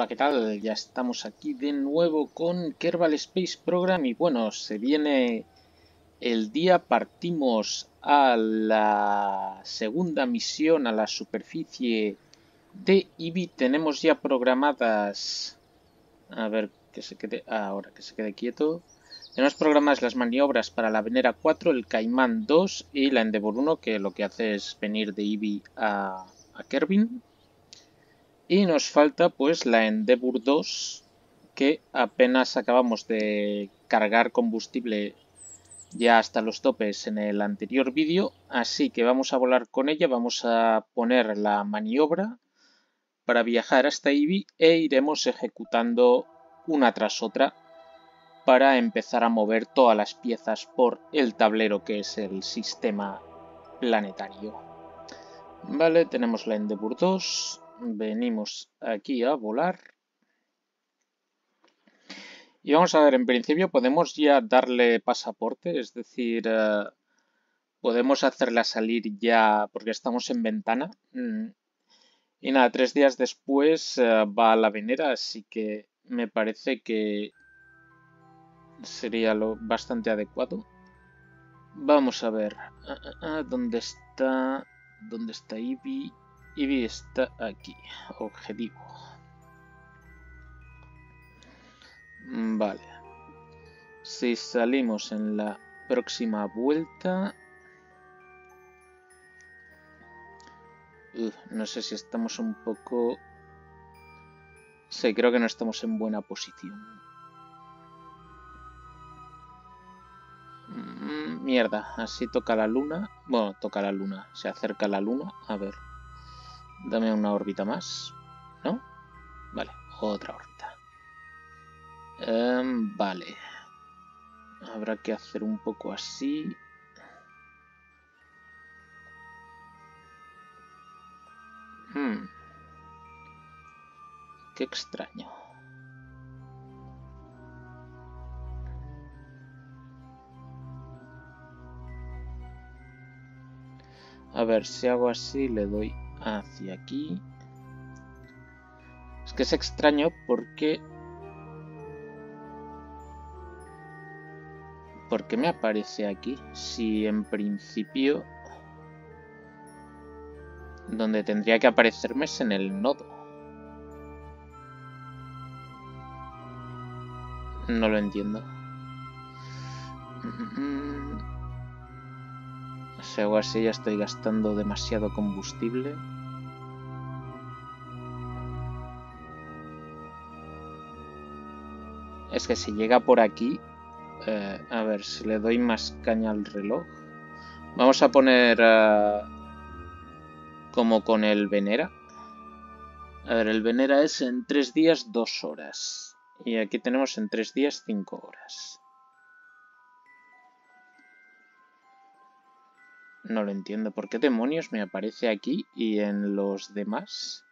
Hola, ¿qué tal? Ya estamos aquí de nuevo con Kerbal Space Program y bueno, se viene el día, partimos a la segunda misión a la superficie de Ibi. Tenemos ya programadas, a ver que se quede, ahora que se quede quieto. Tenemos programadas las maniobras para la Venera 4, el Caimán 2 y la Endeavour 1, que lo que hace es venir de Ibi a Kerbin. Y nos falta pues la Endeavour 2, que apenas acabamos de cargar combustible ya hasta los topes en el anterior vídeo, así que vamos a volar con ella, vamos a poner la maniobra para viajar hasta Ibi e iremos ejecutando una tras otra para empezar a mover todas las piezas por el tablero que es el sistema planetario. Vale, tenemos la Endeavour 2. Venimos aquí a volar. Y vamos a ver, en principio podemos ya darle pasaporte, es decir, podemos hacerla salir ya porque estamos en ventana. Y nada, 3 días después va a la Venera, así que me parece que sería lo bastante adecuado. Vamos a ver, ¿dónde está? ¿Dónde está Ibi? Ibi está aquí, objetivo. Vale. Si salimos en la próxima vuelta... no sé si estamos un poco... Sí, creo que no estamos en buena posición. Mierda, así toca la luna. Bueno, toca la luna. Se acerca la luna. A ver. Dame una órbita más. ¿No? Vale, otra órbita. Vale. Habrá que hacer un poco así. Qué extraño. A ver, si hago así, le doy hacia aquí. Es que es extraño porque... ¿Por qué me aparece aquí? Si en principio... donde tendría que aparecerme es en el nodo. No lo entiendo. Si hago así ya estoy gastando demasiado combustible. Es que si llega por aquí... a ver, si le doy más caña al reloj. Vamos a poner... como con el Venera. A ver, el Venera es en 3 días 2 horas. Y aquí tenemos en 3 días 5 horas. No lo entiendo. ¿Por qué demonios me aparece aquí y en los demás?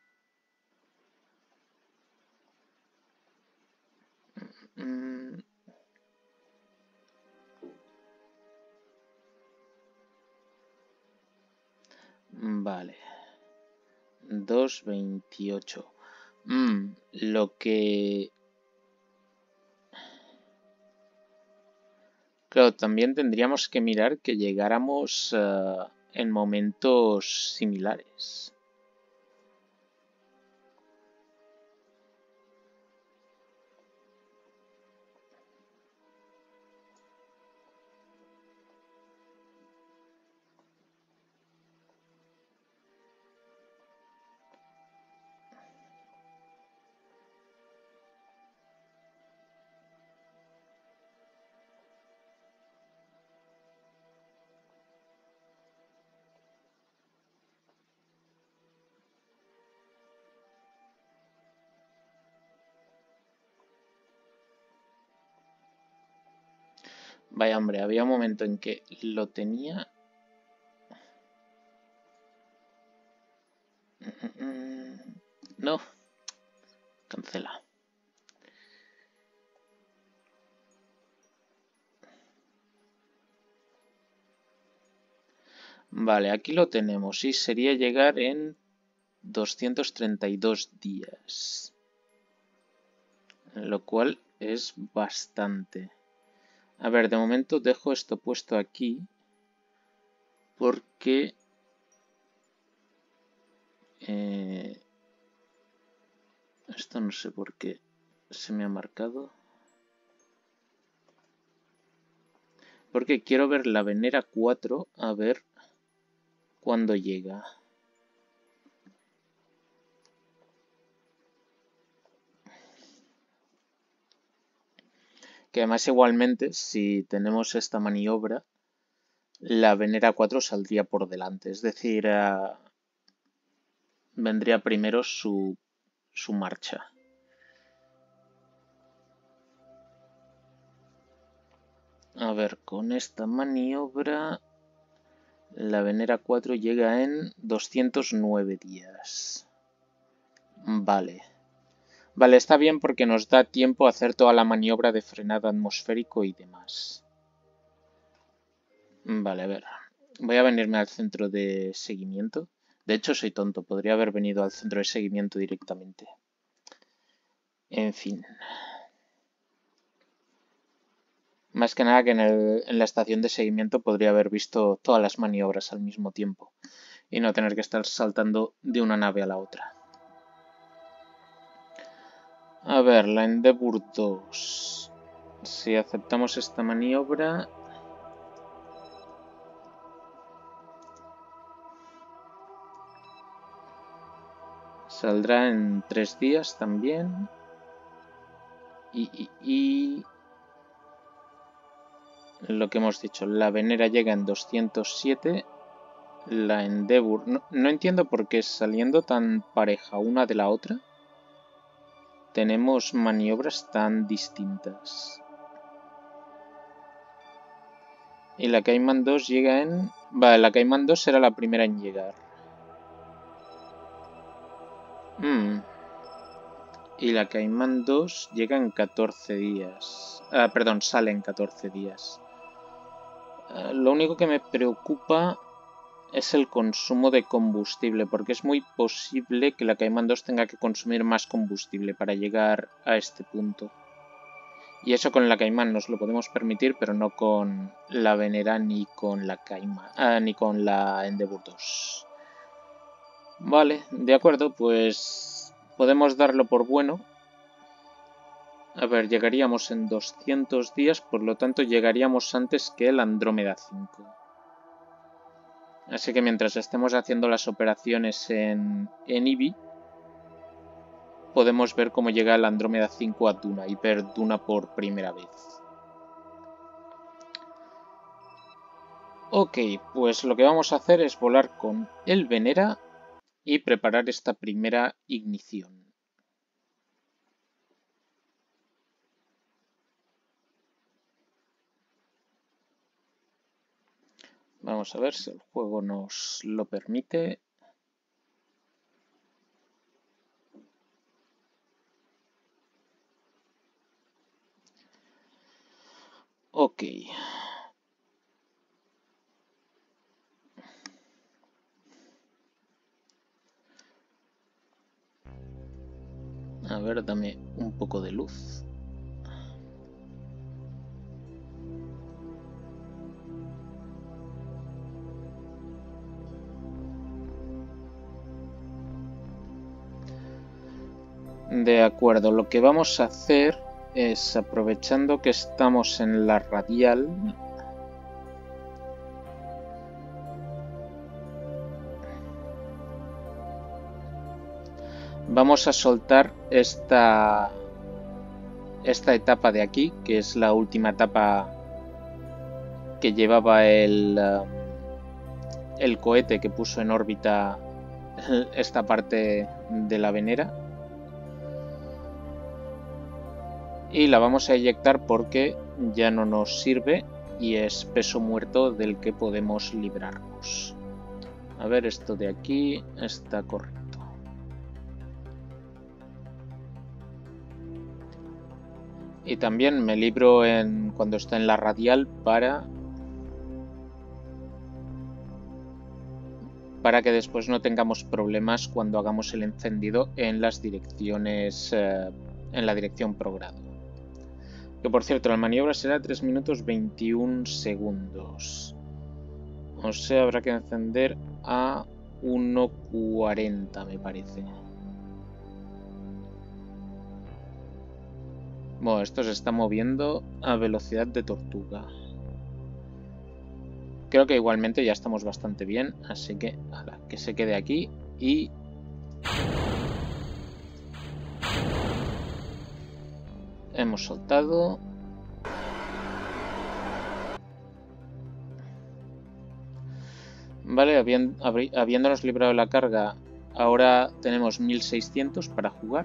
Vale. 2.28. Lo que... Claro, también tendríamos que mirar que llegáramos en momentos similares. Vaya hombre, había un momento en que lo tenía... No. Cancela. Vale, aquí lo tenemos y sería llegar en 232 días. lo cual es bastante. A ver, de momento dejo esto puesto aquí porque esto no sé por qué se me ha marcado. Porque quiero ver la Venera 4 a ver cuándo llega. Que además igualmente, si tenemos esta maniobra, la Venera 4 saldría por delante. Es decir, vendría primero su marcha. A ver, con esta maniobra, la Venera 4 llega en 209 días. Vale. Vale, está bien porque nos da tiempo a hacer toda la maniobra de frenado atmosférico y demás. Vale, a ver. Voy a venirme al centro de seguimiento. De hecho, soy tonto. Podría haber venido al centro de seguimiento directamente. En fin. Más que nada que en la estación de seguimiento podría haber visto todas las maniobras al mismo tiempo. Y no tener que estar saltando de una nave a la otra. A ver, la Endeavour 2. Si aceptamos esta maniobra... Saldrá en 3 días también. Y lo que hemos dicho, la Venera llega en 207. La Endeavour... No entiendo por qué saliendo tan pareja una de la otra tenemos maniobras tan distintas. Y la Cayman 2 llega en... Vale, la Cayman 2 será la primera en llegar. Y la Cayman 2 llega en 14 días. Perdón, sale en 14 días. Lo único que me preocupa es el consumo de combustible, porque es muy posible que la Cayman 2 tenga que consumir más combustible para llegar a este punto. Y eso con la Cayman nos lo podemos permitir, pero no con la Venera ni con la Cayman, ni con la Endeavour 2. Vale, de acuerdo, pues podemos darlo por bueno. A ver, llegaríamos en 200 días, por lo tanto llegaríamos antes que el Andrómeda 5. Así que mientras estemos haciendo las operaciones en IBI, podemos ver cómo llega el Andrómeda 5 a Duna y ver Duna por primera vez. Ok, pues lo que vamos a hacer es volar con el Venera y preparar esta primera ignición. Vamos a ver si el juego nos lo permite. Ok. A ver, dame un poco de luz. De acuerdo, lo que vamos a hacer es, aprovechando que estamos en la radial, vamos a soltar esta etapa de aquí, que es la última etapa que llevaba el cohete que puso en órbita esta parte de la Venera. Y la vamos a eyectar porque ya no nos sirve y es peso muerto del que podemos librarnos. A ver, esto de aquí está correcto. Y también me libro cuando está en la radial para que después no tengamos problemas cuando hagamos el encendido en las direcciones en la dirección progrado. Que por cierto, la maniobra será 3 minutos 21 segundos. O sea, habrá que encender a 1.40 me parece. Bueno, esto se está moviendo a velocidad de tortuga. Creo que igualmente ya estamos bastante bien, así que que se quede aquí y... hemos soltado. Vale, habiéndonos librado de la carga, ahora tenemos 1600 para jugar.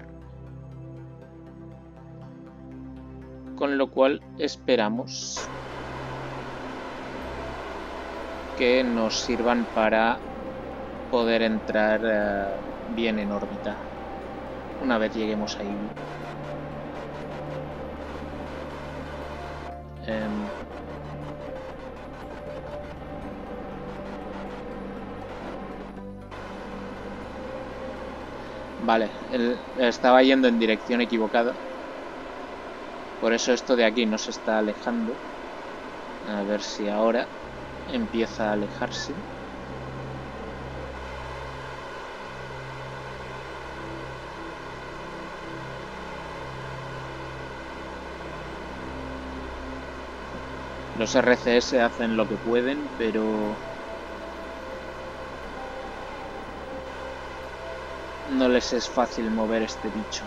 Con lo cual esperamos que nos sirvan para poder entrar bien en órbita una vez lleguemos ahí. Vale, estaba yendo en dirección equivocada. Por eso esto de aquí no se está alejando. A ver si ahora empieza a alejarse. Los RCS hacen lo que pueden, pero... no les es fácil mover este bicho.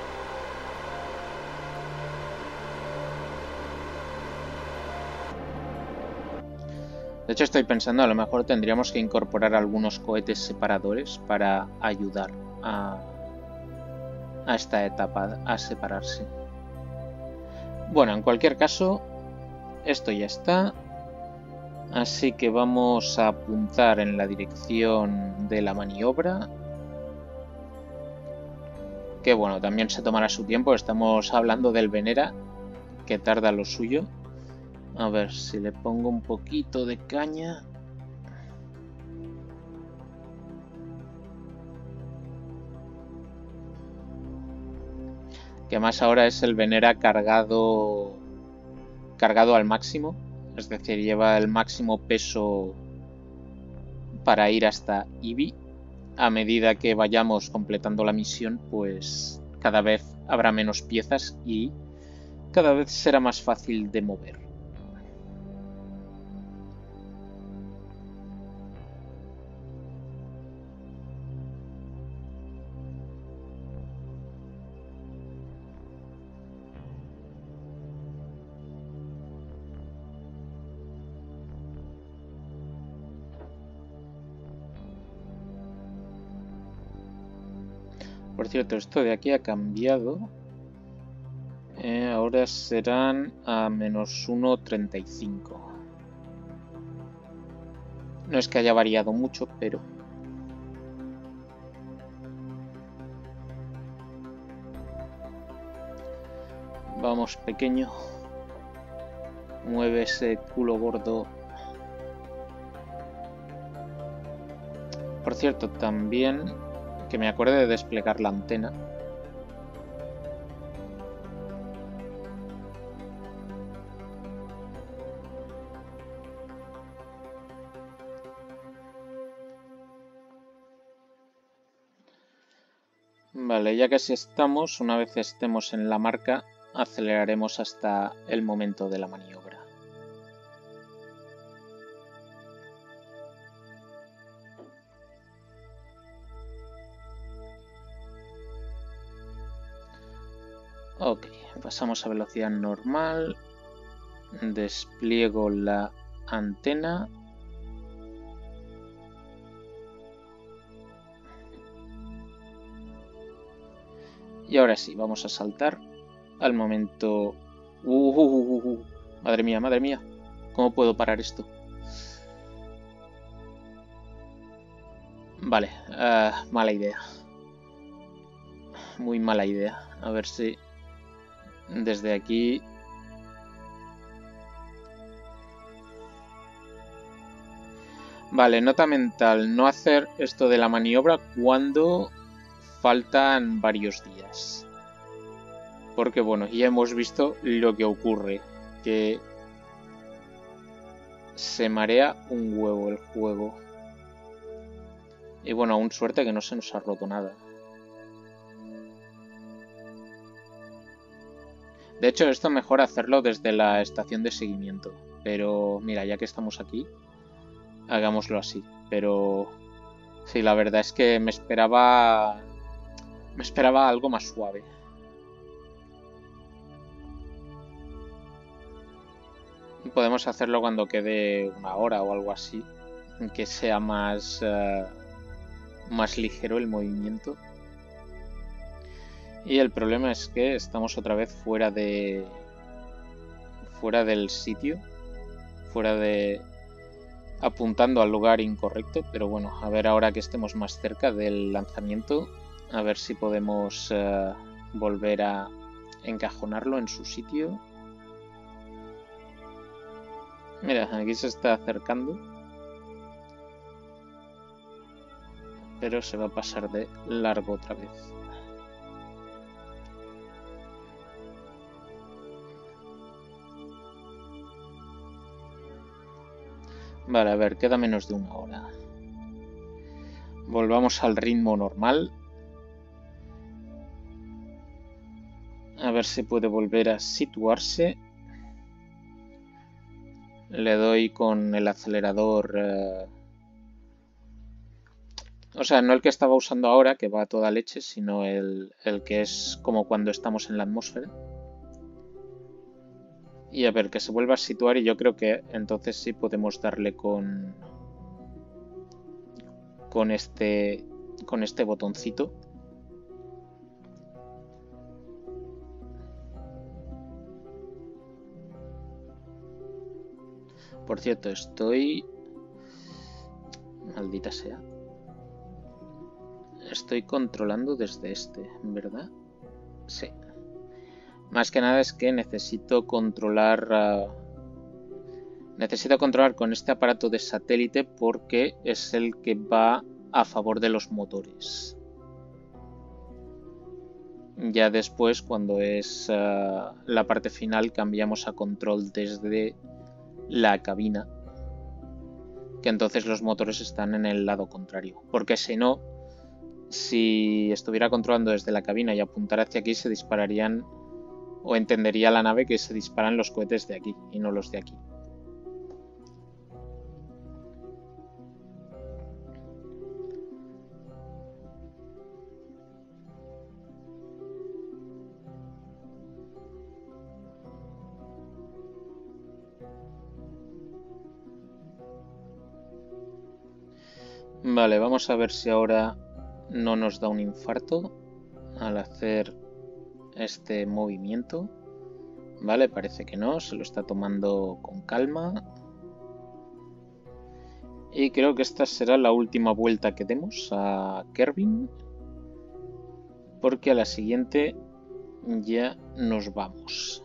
De hecho, estoy pensando, a lo mejor tendríamos que incorporar algunos cohetes separadores para ayudar a esta etapa a separarse. Bueno, en cualquier caso, esto ya está. Así que vamos a apuntar en la dirección de la maniobra. Que bueno, también se tomará su tiempo. Estamos hablando del Venera, que tarda lo suyo. A ver si le pongo un poquito de caña. Que más ahora es el Venera cargado al máximo. Es decir, lleva el máximo peso para ir hasta Ibi. A medida que vayamos completando la misión, pues cada vez habrá menos piezas y cada vez será más fácil de mover. Por cierto, esto de aquí ha cambiado. Ahora serán a menos 1.35. No es que haya variado mucho, pero... vamos, pequeño. Mueve ese culo gordo. Por cierto, también... que me acuerde de desplegar la antena. Vale, ya casi estamos. Una vez estemos en la marca, aceleraremos hasta el momento de la maniobra. Ok, pasamos a velocidad normal, despliego la antena y ahora sí, vamos a saltar al momento... Madre mía, ¿cómo puedo parar esto? Vale, mala idea. Muy mala idea. A ver si... desde aquí... Vale, nota mental. No hacer esto de la maniobra cuando faltan varios días. Porque bueno, ya hemos visto lo que ocurre, que se marea un huevo el juego. Y bueno, aún suerte que no se nos ha roto nada. De hecho, esto mejor hacerlo desde la estación de seguimiento. Pero mira, ya que estamos aquí, hagámoslo así. Pero sí, la verdad es que me esperaba algo más suave. Podemos hacerlo cuando quede una hora o algo así, que sea más ligero el movimiento. Y el problema es que estamos otra vez fuera del sitio, apuntando al lugar incorrecto, pero bueno, a ver ahora que estemos más cerca del lanzamiento, a ver si podemos volver a encajonarlo en su sitio. Mira, aquí se está acercando, pero se va a pasar de largo otra vez. Vale, a ver, queda menos de una hora. Volvamos al ritmo normal. A ver si puede volver a situarse. Le doy con el acelerador. O sea, no el que estaba usando ahora, que va a toda leche, sino el que es como cuando estamos en la atmósfera. Y a ver, que se vuelva a situar y yo creo que entonces sí podemos darle con este botoncito. Por cierto, maldita sea. Estoy controlando desde ¿verdad? Sí. Más que nada es que necesito controlar con este aparato de satélite porque es el que va a favor de los motores. Ya después, cuando es la parte final, cambiamos a control desde la cabina, que entonces los motores están en el lado contrario, porque si no, si estuviera controlando desde la cabina y apuntara hacia aquí, se dispararían, o entendería la nave que se disparan los cohetes de aquí y no los de aquí. Vale, vamos a ver si ahora no nos da un infarto al hacer este movimiento. Vale, parece que no, se lo está tomando con calma. Y creo que esta será la última vuelta que demos a Kerbin, porque a la siguiente ya nos vamos.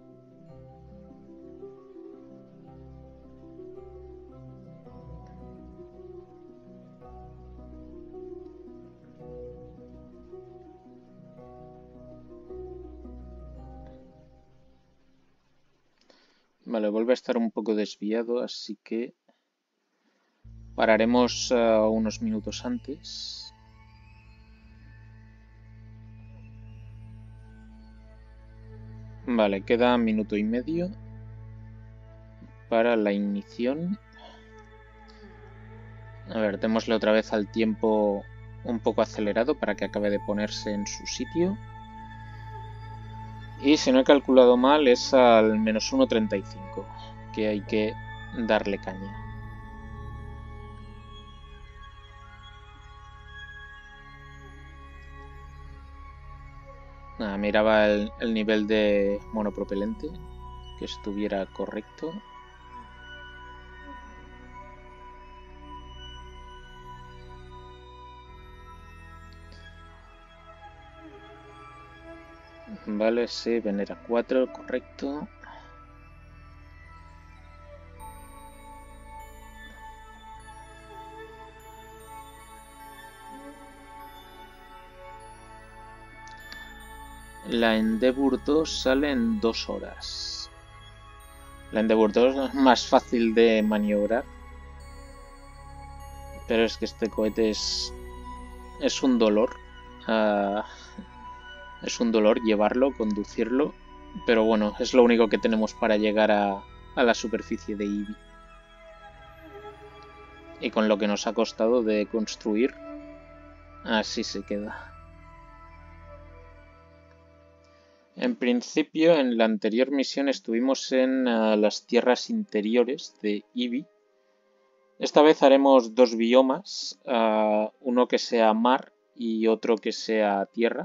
Vale, vuelve a estar un poco desviado, así que pararemos unos minutos antes. Vale, queda minuto y medio para la ignición. A ver, démosle otra vez al tiempo un poco acelerado para que acabe de ponerse en su sitio. Y si no he calculado mal es al menos 1.35 que hay que darle caña. Nada, miraba el nivel de monopropelente, que estuviera correcto. Vale, sí, Venera 4, correcto. La Endeavour 2 sale en 2 horas. La Endeavour 2 es más fácil de maniobrar. Pero es que este cohete es un dolor. Es un dolor llevarlo, conducirlo. Pero bueno, es lo único que tenemos para llegar a la superficie de Eevee. Y con lo que nos ha costado de construir, así se queda. En principio, en la anterior misión estuvimos en las tierras interiores de Eevee. Esta vez haremos 2 biomas, uno que sea mar y otro que sea tierra.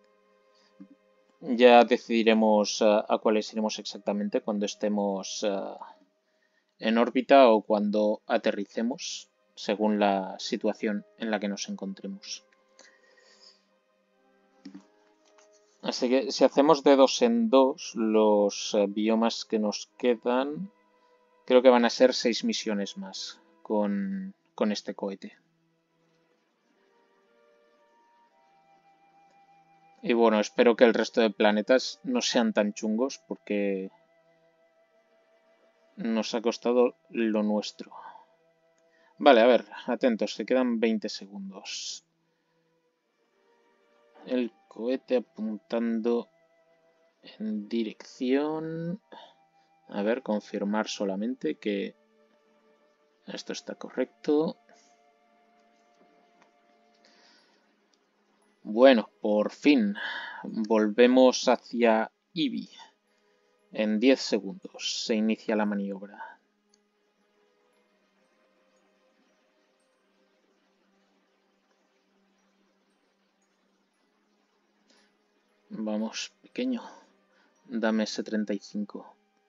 Ya decidiremos a cuáles iremos exactamente cuando estemos en órbita o cuando aterricemos, según la situación en la que nos encontremos. Así que si hacemos de 2 en 2, los biomas que nos quedan, creo que van a ser 6 misiones más con este cohete. Y bueno, espero que el resto de planetas no sean tan chungos porque nos ha costado lo nuestro. Vale, a ver, atentos, se quedan 20 segundos. El cohete apuntando en dirección... A ver, confirmar solamente que esto está correcto. Bueno, por fin volvemos hacia Eevee. En 10 segundos se inicia la maniobra. Vamos, pequeño. Dame ese 35.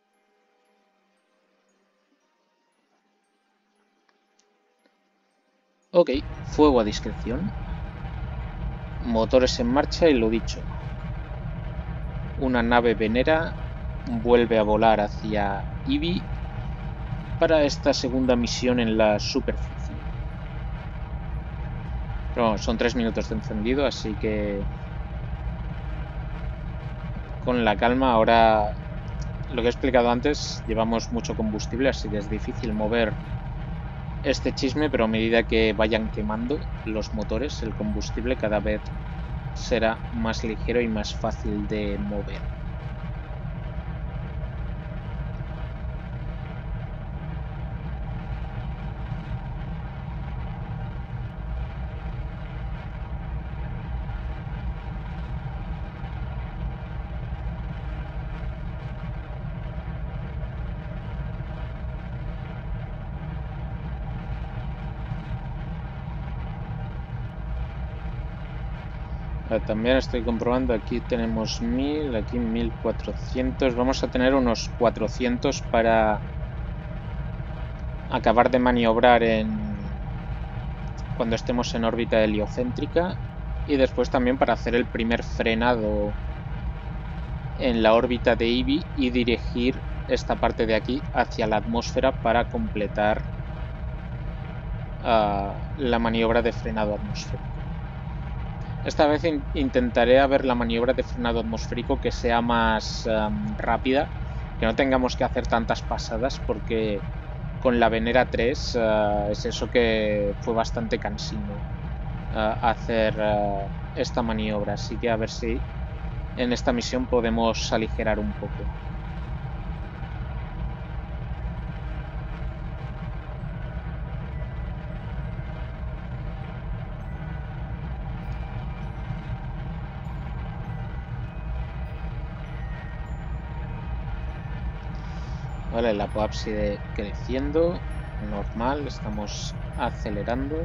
Ok, fuego a discreción. Motores en marcha y lo dicho. Una nave venera vuelve a volar hacia Eevee para esta segunda misión en la superficie. Pero bueno, son 3 minutos de encendido, así que con la calma. Ahora, lo que he explicado antes, llevamos mucho combustible, así que es difícil mover este chisme, pero a medida que vayan quemando los motores, el combustible cada vez será más ligero y más fácil de mover. También estoy comprobando, aquí tenemos 1000, aquí 1400, vamos a tener unos 400 para acabar de maniobrar cuando estemos en órbita heliocéntrica y después también para hacer el primer frenado en la órbita de Eevee y dirigir esta parte de aquí hacia la atmósfera para completar la maniobra de frenado atmosférico. Esta vez intentaré hacer la maniobra de frenado atmosférico que sea más rápida, que no tengamos que hacer tantas pasadas, porque con la Venera 3 es eso que fue bastante cansino hacer esta maniobra. Así que a ver si en esta misión podemos aligerar un poco. Vale, la POAP sigue creciendo, normal, estamos acelerando.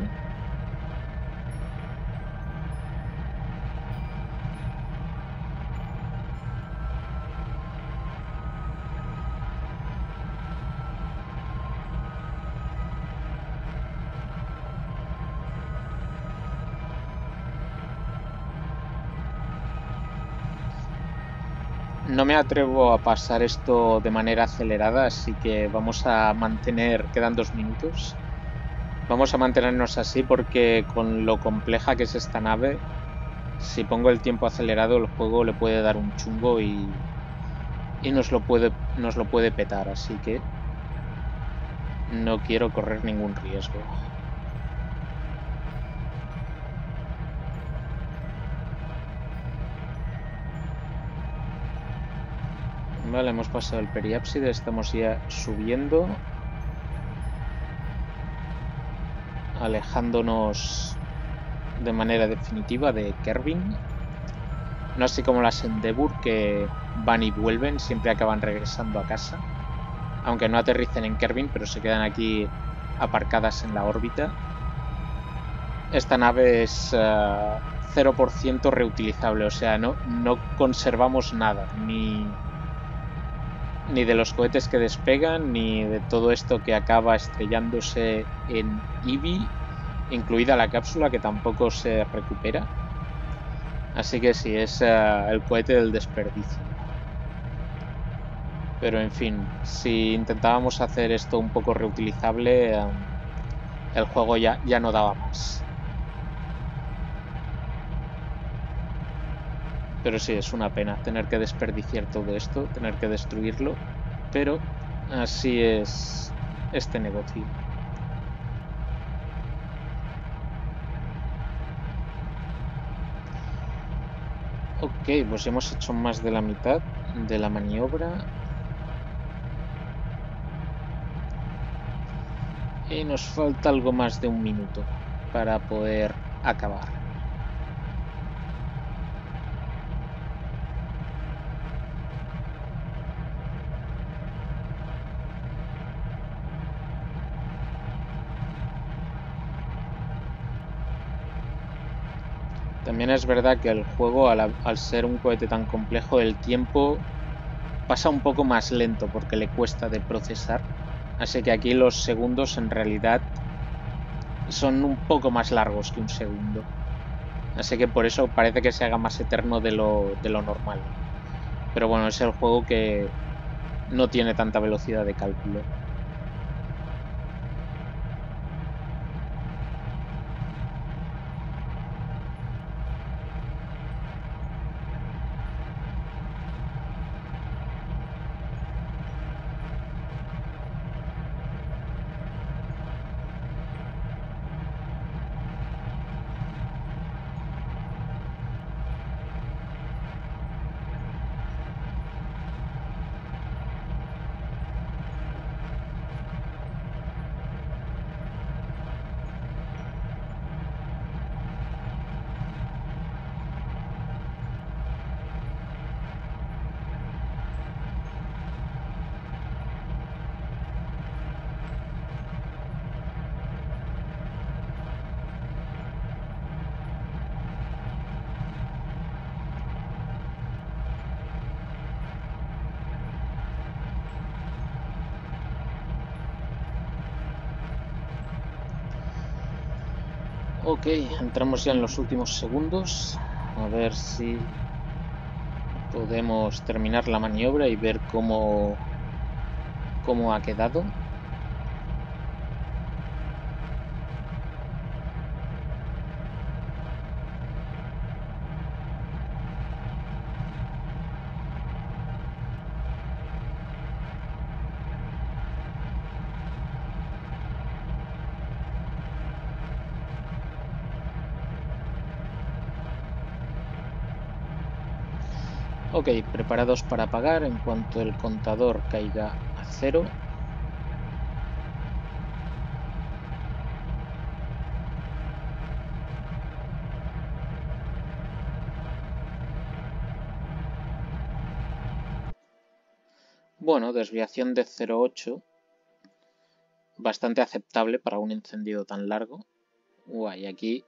No me atrevo a pasar esto de manera acelerada, así que vamos a mantener, quedan 2 minutos. Vamos a mantenernos así porque con lo compleja que es esta nave, si pongo el tiempo acelerado el juego le puede dar un chungo y nos lo puede petar, así que no quiero correr ningún riesgo. Vale, hemos pasado el periápside, estamos ya subiendo, alejándonos de manera definitiva de Kerbin. No así como las Endeavour, que van y vuelven, siempre acaban regresando a casa. Aunque no aterricen en Kerbin, pero se quedan aquí aparcadas en la órbita. Esta nave es 0% reutilizable, o sea, no conservamos nada, ni de los cohetes que despegan, ni de todo esto que acaba estrellándose en Eevee, incluida la cápsula que tampoco se recupera. Así que sí, es el cohete del desperdicio. Pero en fin, si intentábamos hacer esto un poco reutilizable, el juego ya no daba más. Pero sí, es una pena tener que desperdiciar todo esto, tener que destruirlo, pero así es este negocio. Ok, pues ya hemos hecho más de la mitad de la maniobra y nos falta algo más de un minuto para poder acabar. También es verdad que el juego, al ser un cohete tan complejo, el tiempo pasa un poco más lento porque le cuesta de procesar. Así que aquí los segundos en realidad son un poco más largos que un segundo. Así que por eso parece que se haga más eterno de lo normal. Pero bueno, es el juego que no tiene tanta velocidad de cálculo. Ok, entramos ya en los últimos segundos. A ver si podemos terminar la maniobra y ver cómo ha quedado. Ok, preparados para apagar en cuanto el contador caiga a cero. Bueno, desviación de 0,8. Bastante aceptable para un encendido tan largo. Guay, aquí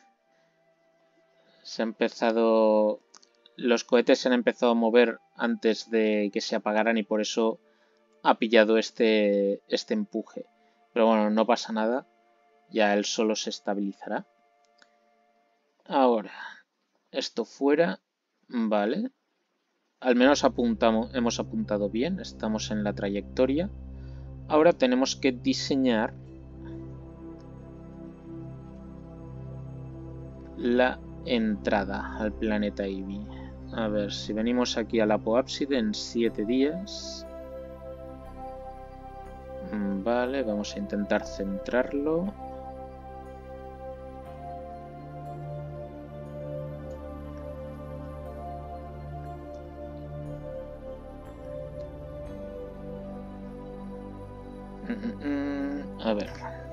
se ha empezado... Los cohetes se han empezado a mover antes de que se apagaran y por eso ha pillado este empuje. Pero bueno, no pasa nada. Ya él solo se estabilizará. Ahora, esto fuera. Vale. Al menos hemos apuntado bien. Estamos en la trayectoria. Ahora tenemos que diseñar la entrada al planeta Ibi. A ver, si venimos aquí al apoápside en 7 días. Vale, vamos a intentar centrarlo. A ver.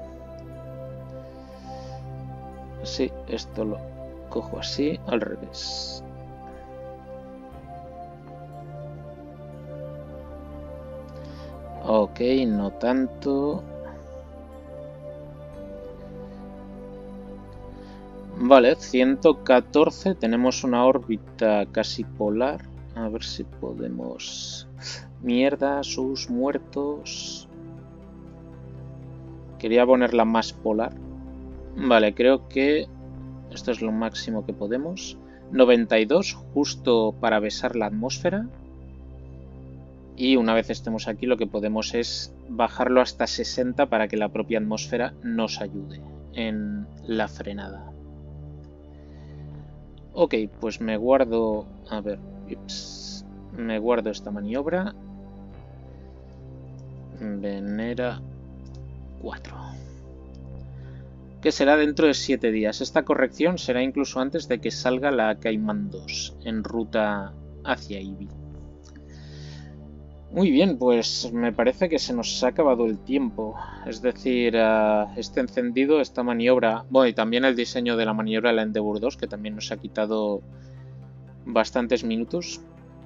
Sí, esto lo cojo así, al revés. Ok, no tanto. Vale, 114. Tenemos una órbita casi polar. A ver si podemos... Mierda, sus muertos. Quería ponerla más polar. Vale, creo que esto es lo máximo que podemos. 92, justo para besar la atmósfera. Y una vez estemos aquí, lo que podemos es bajarlo hasta 60 para que la propia atmósfera nos ayude en la frenada. Ok, pues me guardo... A ver, ups, me guardo esta maniobra. Venera 4. Que será dentro de 7 días. Esta corrección será incluso antes de que salga la Cayman 2 en ruta hacia Ibi. Muy bien, pues me parece que se nos ha acabado el tiempo. Es decir, este encendido, esta maniobra, bueno, y también el diseño de la maniobra de la Endeavour 2, que también nos ha quitado bastantes minutos.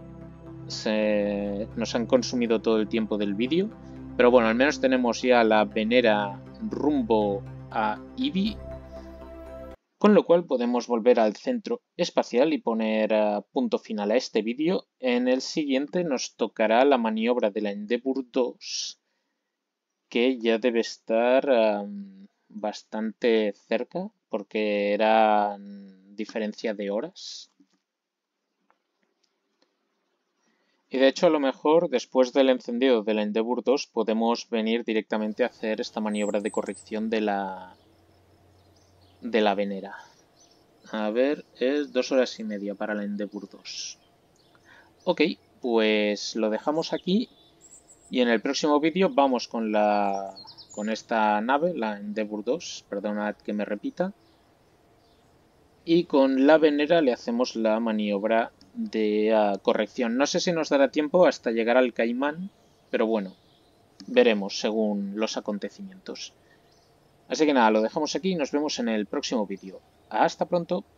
Nos han consumido todo el tiempo del vídeo. Pero bueno, al menos tenemos ya la Venera rumbo a Ibi. Con lo cual podemos volver al centro espacial y poner punto final a este vídeo. En el siguiente nos tocará la maniobra de la Endeavour 2, que ya debe estar bastante cerca, porque era diferencia de horas. Y de hecho, a lo mejor, después del encendido de la Endeavour 2, podemos venir directamente a hacer esta maniobra de corrección de la Venera. A ver, es 2 horas y media para la Endeavour 2. Ok, pues lo dejamos aquí y en el próximo vídeo vamos con esta nave, la Endeavour 2, perdonad que me repita, y con la Venera le hacemos la maniobra de corrección. No sé si nos dará tiempo hasta llegar al Caimán, pero bueno, veremos según los acontecimientos. Así que nada, lo dejamos aquí y nos vemos en el próximo vídeo. ¡Hasta pronto!